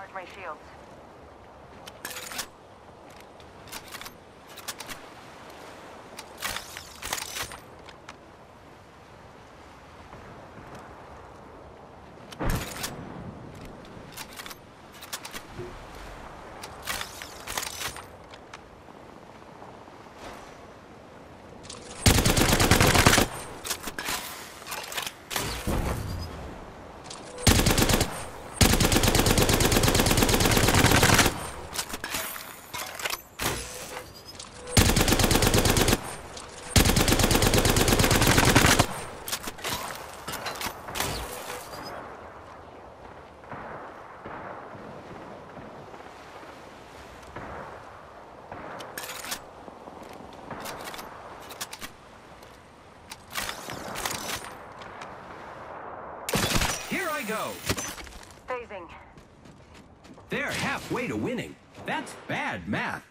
recharge my shields. Here I go. Phasing. They're halfway to winning. That's bad math.